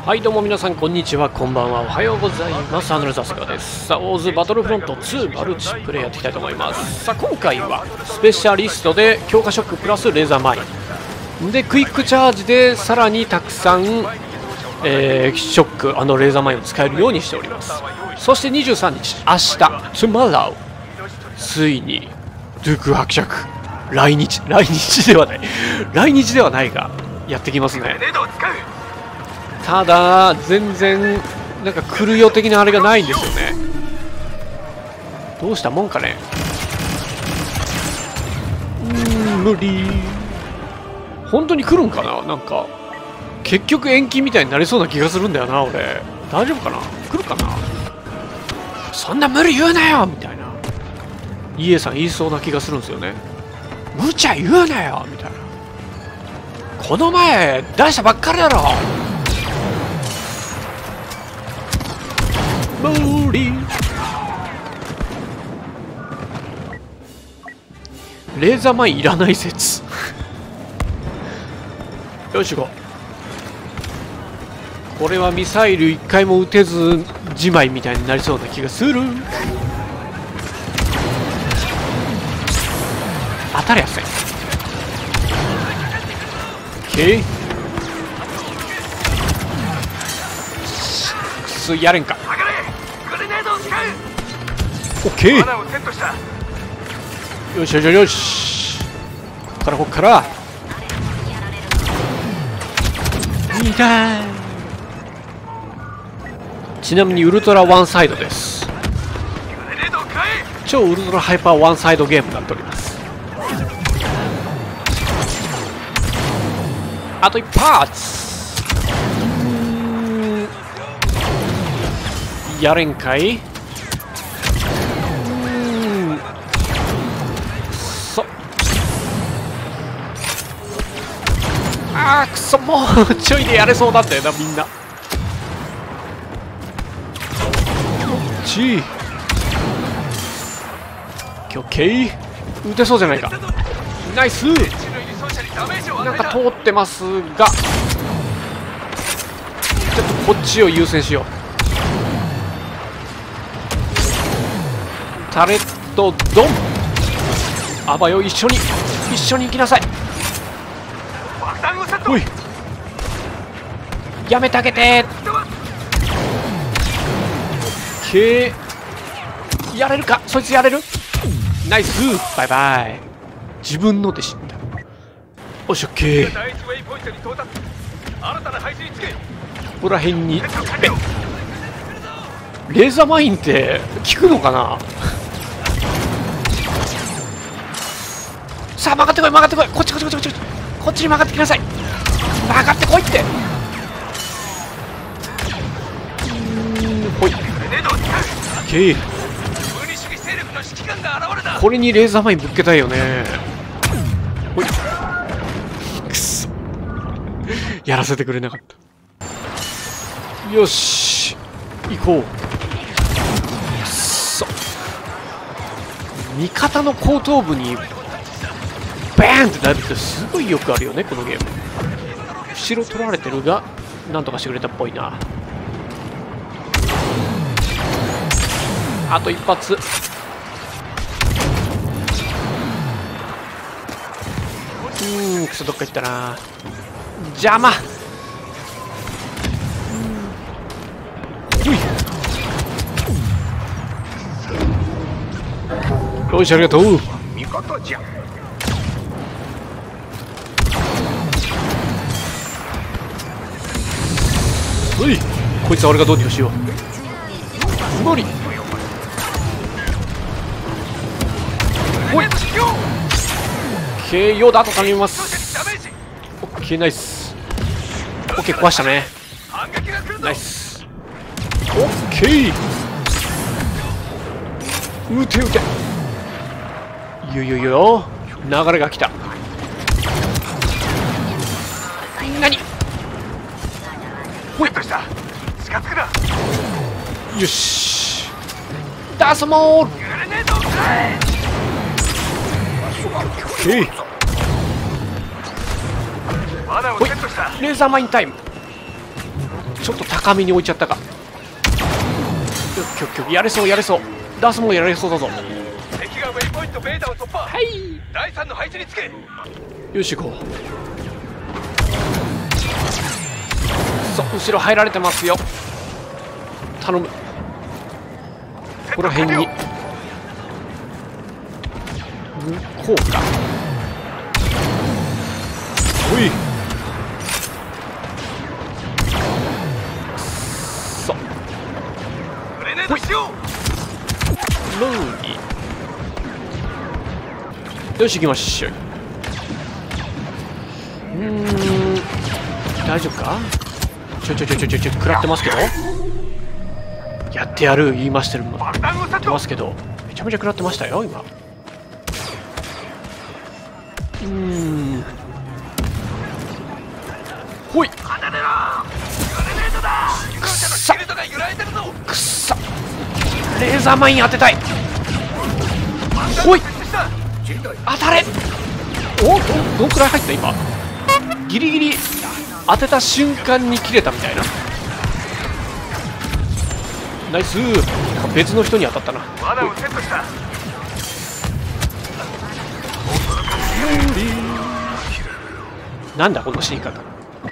はいどうも皆さんこんにちは、こんばんは、おはようございます。アヌルザスカです。さあ、オーズバトルフロント2マルチプレイやっていきたいと思います。さあ、今回はスペシャリストで強化ショックプラスレーザーマインでクイックチャージでさらにたくさん、ショックレーザーマインを使えるようにしております。そして23日明日トゥマラウついにドゥーク伯爵来日ではないがやってきますね。ただ全然なんか来る予的なあれがないんですよね。どうしたもんかね。無理。本当に来るんかな。なんか結局延期みたいになりそうな気がするんだよな。俺大丈夫かな。来るかな。そんな無理言うなよみたいなイエさん言いそうな気がするんですよね。無茶言うなよみたいな。この前出したばっかりだろ。無理。レーザーマインいらない説よし行こう。これはミサイル1回も撃てずじまいみたいになりそうな気がする。当たりやせん。OK やれんか。オッケー。よしよしよし。こっから痛い。ちなみにウルトラワンサイドです。超ウルトラハイパーワンサイドゲームになっております。あと1発やれんかい。くそ、もうちょいでやれそうなんだよなみんな。こっちオッケー。撃てそうじゃないか。ナイス。なんか通ってますがちょっとこっちを優先しよう。タレットドン。あばよ、一緒に行きなさい。おいやめてあげて。けやれるか。そいつやれる。ナイス。バイバイ。自分ので死んだ。おし、オッケー。ここら辺にレーザーマインって効くのかな。さあ曲がってこい。こっちに曲がってきなさい。曲がってこいって。ほい。OK。これにレーザーマインぶっけたいよね。ほい。くそ。やらせてくれなかった。よし。行こう。くそ。味方の後頭部にバーンってなるってすごいよくあるよねこのゲーム。後ろ取られてるがなんとかしてくれたっぽいな。あと1発。くそ、どっか行ったな。邪魔。よし、ありがとう。おい、こいつは俺がどうにかしよう。無理。おい。KO だと頼みます。オッケー、ナイス。オッケー、壊したね。ナイス。オッケー。撃て。いよ流れが来た。何。ほい。よし。ダースモール。ほい。レーザーマインタイム。 ちょっと高めに置いちゃったか。やれそうやれそう。ダースもやれそうだぞ。 敵がウェイポイントベータを突破。 はい、 第3の配置につけ。 よし行こう。そう、後ろ入られてますよ。頼む。この辺にこうか。おい、そうグレネードしよう。 ローリー。よし行きましょう。大丈夫か。ちょ食らってますけど。やってやる言いましてるますけど、めちゃめちゃ食らってましたよ今。ほい。くっさくっさ、レーザーマイン当てたい。ほい、当たれ。お、どんくらい入った今。ギリギリ当てた瞬間に切れたみたいな。ナイス。別の人に当たったな。なんだこの死に方。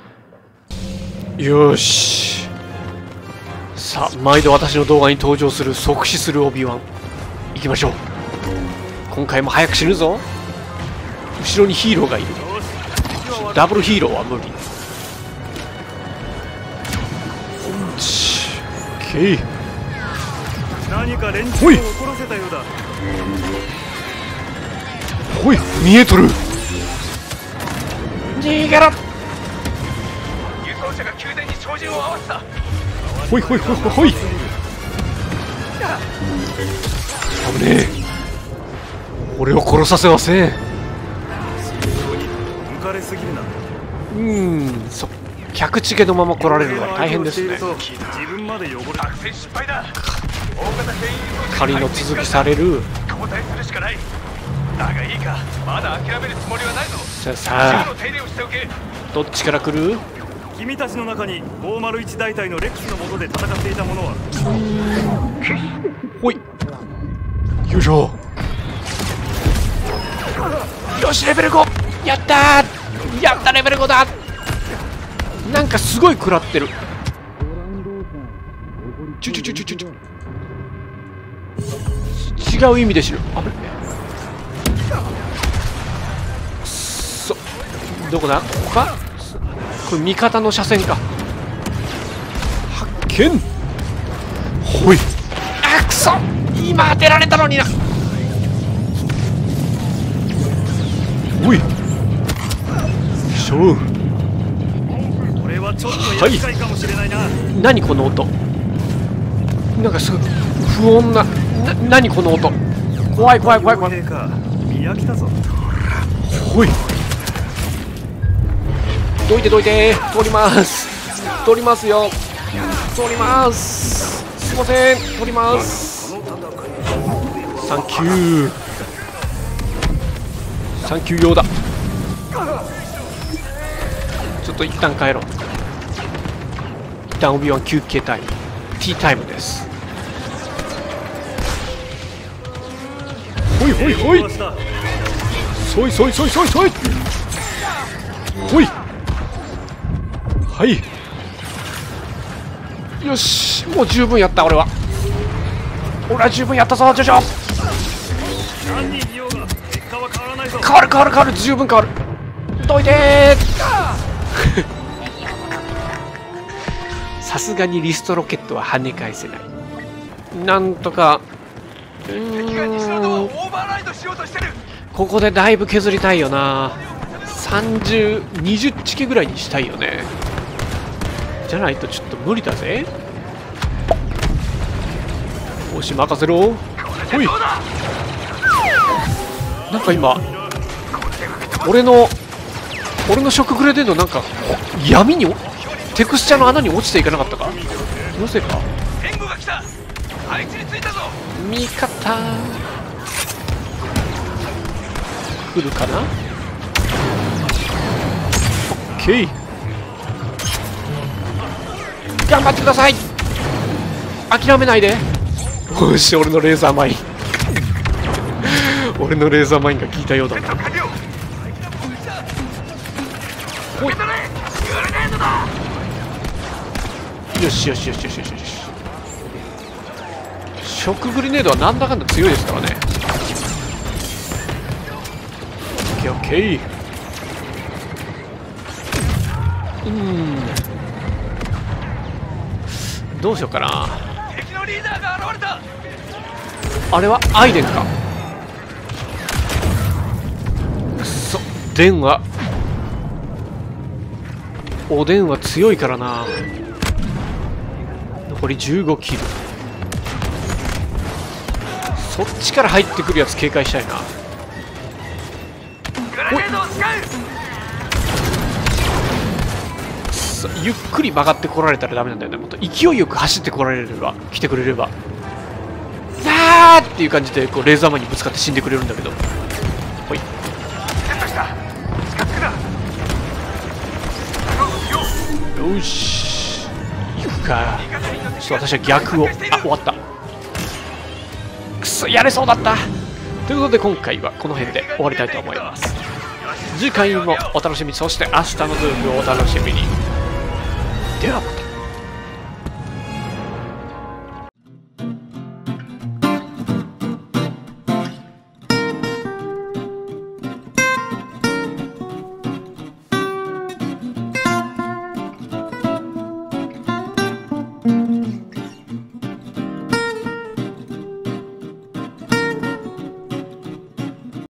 よし、さあ毎度私の動画に登場する即死するオビワン行きましょう。今回も早く死ぬぞ。後ろにヒーローがいる。ダブルヒーローは無理。 何か連中を怒らせたようだ。 ほい、見えとる。逃げろ。 輸送車が宮殿に照準を合わせた。 ほいほいほいほい。危ねえ。俺を殺させません。 浮かれすぎるな。 そう、客チゲのまま来られるのは大変ですね。 自分まで汚れ。作戦失敗だ。 仮の続きされる。 交代するしかない。だがいいか、まだ諦めるつもりはないぞ。 さあどっちから来る。 君たちの中に501大隊のレックスの下で戦っていた者は。 ほい、よいしょ。よしレベル5。やったー、やったレベル5だ。なんかすごい食らってる。違う意味で知る。あれどこだ。ここか。これ味方の車線か。発見。ほい。あ、くそ、今当てられたのにな。ほいしょう。 これはちょっと厄介かもしれないな。 何この音。なんかすごい不穏な。何この音。怖い怖い怖い怖い。 見飽きたぞ。 ほい、どいてどいて。通ります、通りますよ、通ります。すいません、通ります。サンキュー、サンキュー用だ。ちょっと一旦帰ろう。一旦オビワン休憩タイム、ティータイムです。ほいほいほい、そいそいそいそいそい。ほい、はい、よし、もう十分やった。俺は十分やったぞ。ジョジョ、 何人いようが結果は変わらないぞ。 変わる変わる変わる、十分変わる。どいてさすがにリストロケットは跳ね返せない。なんとかここでだいぶ削りたいよな。30、20チケぐらいにしたいよね。じゃないとちょっと無理だぜ。よし任せろ。ほい、なんか今俺の食グレデンドなんか闇にテクスチャの穴に落ちていかなかったか。気のせいか。味方来るかな。オッケー。 頑張ってください。諦めないで。よし、俺のレーザーマイン俺のレーザーマインが効いたようだな。ほい、よしよしよしよしよしよし。ショックグリネードはなんだかんだ強いですからね。オッケーオッケー。どうしようかな。 敵のリーダーが現れた。 あれはアイデンか。くそ、デンはおでんは強いからな。残り15キル。そっちから入ってくるやつ警戒したいな。ゆっくり曲がってこられたらダメなんだよね。もっと勢いよく走ってこられれば、来てくれれば、ザーっていう感じでこうレーザーマンにぶつかって死んでくれるんだけど。ほい、よし、行くか。ちょっと私は逆を。あ、終わった。くそ、やれそうだった。ということで今回はこの辺で終わりたいと思います。次回もお楽しみ、そして明日のズームをお楽しみに。では。